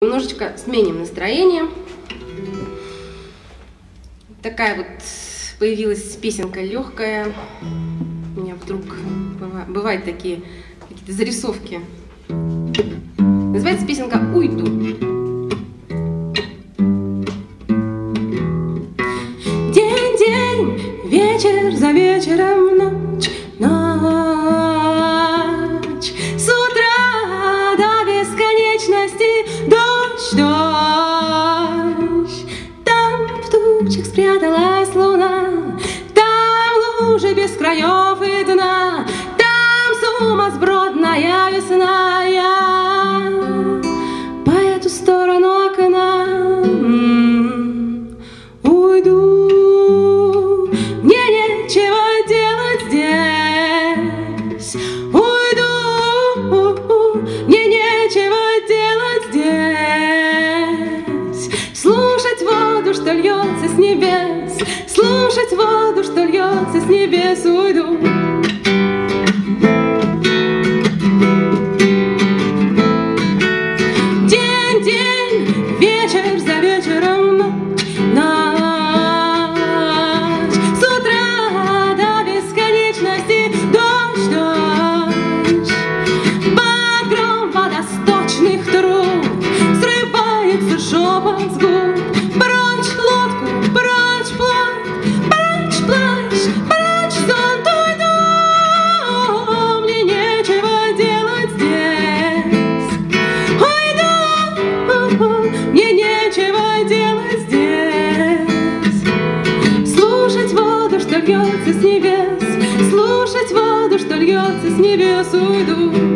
Немножечко сменим настроение. Такая вот появилась песенка легкая. У меня вдруг бывают такие какие-то зарисовки. Называется песенка «Уйду». День, день, вечер за вечером, ночь, ночь. С утра до бесконечности дождь, дождь. Там в тучах спряталась луна, там лужи без краев и дна, там сумасбродная весна. По эту сторону окна уйду, мне нечего делать здесь. Уйду, мне нечего делать здесь. Слушать воду, что льется с небес, слушать воду, что льется с небес. Уйду. День, день, вечер за вечером, ночь, ночь. С утра до бесконечности дождь, дождь. Под гром водосточных труб срывается шепот с губ. Прочь лодку, прочь плот, прочь плащ, прочь зонт. Уйду, мне нечего делать здесь. Уйду, мне нечего делать здесь. Слушать воду, что льется с небес, слушать воду, что льется с небес. Уйду.